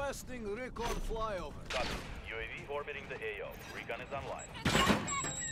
Requesting recon flyover. Copy. UAV orbiting the AO. Recon is online.